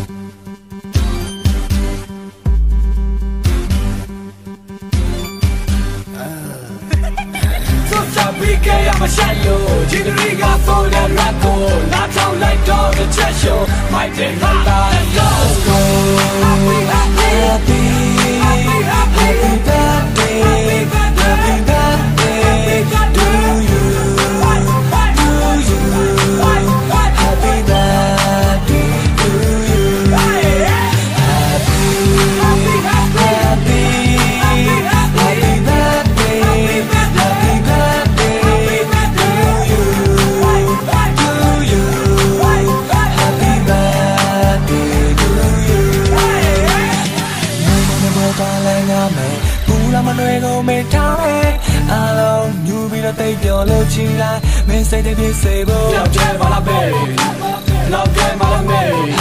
BK I'm a shallow, Jinriga for the Racco, not how like dog the chasho, my day let's go. Happy, happy, happy, happy birthday, happy birthday to you, happy birthday to you, Tay cho lơ chi lại mình say để biết say bơ love game mà là bể love game mà là mê